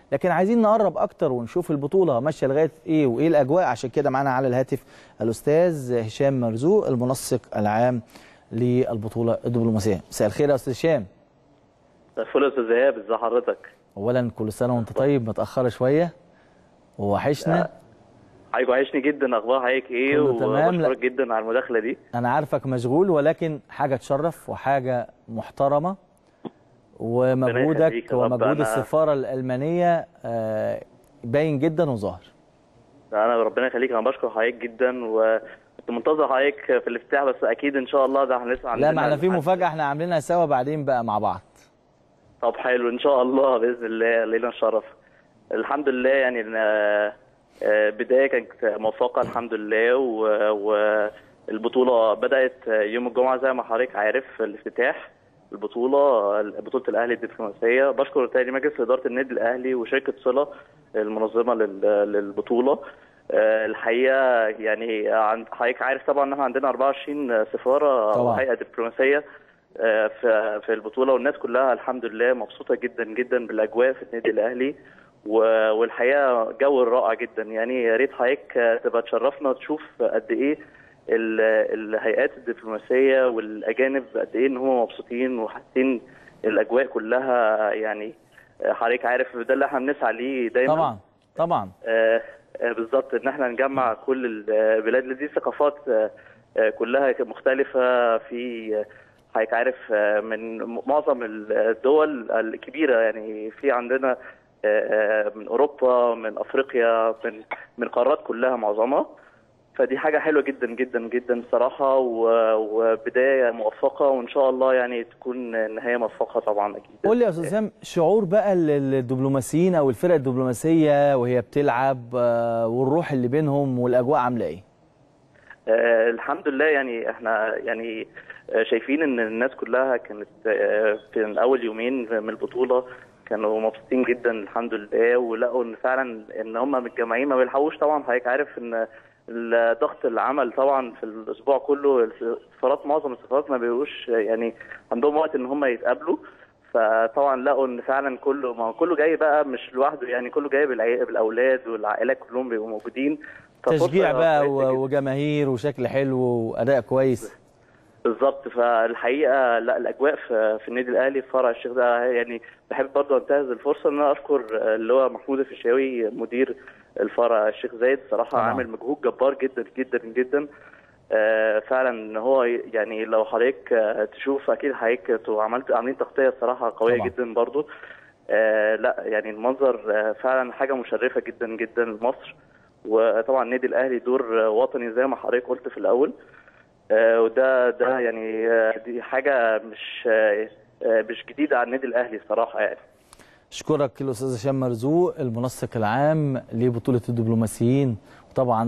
لكن عايزين نقرب اكتر ونشوف البطوله ماشيه لغايه ايه وايه الاجواء. عشان كده معانا على الهاتف الاستاذ هشام مرزوق المنسق العام للبطوله الدبلوماسيه. مساء الخير يا استاذ هشام. مساء الفل يا استاذ ايهاب، ازي حضرتك؟ اولا كل سنه وانت طيب، متاخره شويه ووحشنا. حضرتك وحشني جدا، اخبار حضرتك ايه؟ وبشكرك جدا على المداخله دي. انا عارفك مشغول، ولكن حاجه تشرف وحاجه محترمه، ومجهودك ومجهود السفاره الالمانيه باين جدا وظاهر. انا ربنا يخليك، انا بشكر حضرتك جدا، وكنت منتظر حضرتك في الافتتاح، بس اكيد ان شاء الله ده احنا لسه عندنا. لا، ما احنا في مفاجاه احنا عاملينها سوا بعدين بقى مع بعض. طب حلو، ان شاء الله باذن الله لينا الشرف. الحمد لله، يعني بدايه كانت موفقه الحمد لله، والبطوله بدات يوم الجمعه زي ما حضرتك عارف. الافتتاح بطوله الاهلي الدبلوماسيه. بشكر تاني مجلس اداره النادي الاهلي وشركه صله المنظمه للبطوله. الحقيقه يعني حضرتك عارف طبعا ان احنا عندنا 24 سفاره وهيئه دبلوماسيه في البطوله، والناس كلها الحمد لله مبسوطه جدا جدا بالاجواء في النادي الاهلي، والحقيقه جو رائع جدا. يعني يا ريت حضرتك تبقى تشرفنا تشوف قد ايه الهيئات الدبلوماسيه والاجانب قد ايه ان هم مبسوطين وحاسين الاجواء كلها. يعني حضرتك عارف ده اللي احنا بنسعى ليه دايما. طبعا بالظبط، ان احنا نجمع كل البلاد اللي دي ثقافات كلها مختلفه. في حضرتك عارف من معظم الدول الكبيره، يعني في عندنا من اوروبا، من افريقيا، من القارات كلها معظمها. فدي حاجه حلوه جدا جدا جدا صراحه، وبدايه موفقه، وان شاء الله يعني تكون نهايه موفقه طبعا اكيد. قول لي يا استاذ هشام، شعور بقى الدبلوماسيين او الفرق الدبلوماسيه وهي بتلعب، والروح اللي بينهم والاجواء عامله ايه؟ الحمد لله، يعني احنا يعني شايفين ان الناس كلها كانت في اول يومين من البطوله كانوا مبسوطين جدا الحمد لله، ولقوا ان فعلا ان هم متجمعين ما بيلحقوش. طبعا حضرتك عارف ان ضغط العمل طبعا في الاسبوع كله، السفارات معظم السفارات ما بيبقوش يعني عندهم وقت ان هم يتقابلوا. فطبعا لقوا ان فعلا كله جاي بقى مش لوحده، يعني كله جاي بالاولاد والعائلات كلهم بيبقوا موجودين. تشجيع بقى وجماهير وشكل حلو واداء كويس. بالظبط. فالحقيقه لا، الاجواء في النادي الاهلي في فرع الشيخ ده، يعني بحب برضه انتهز الفرصه ان انا اشكر اللي هو محمود الفيشاوي مدير الفرع الشيخ زايد. صراحه عامل مجهود جبار جدا جدا جدا. فعلا ان هو يعني لو حضرتك تشوف اكيد حضرتك عاملين تغطيه صراحه قويه جدا برضه. لا يعني المنظر فعلا حاجه مشرفه جدا جدا لمصر. وطبعا النادي الاهلي دور وطني زي ما حضرتك قلت في الاول. وده يعني دي حاجه مش جديده على النادي الاهلي صراحه يعني. اشكرك الاستاذ هشام مرزوق المنسق العام لبطوله الدبلوماسيين. وطبعا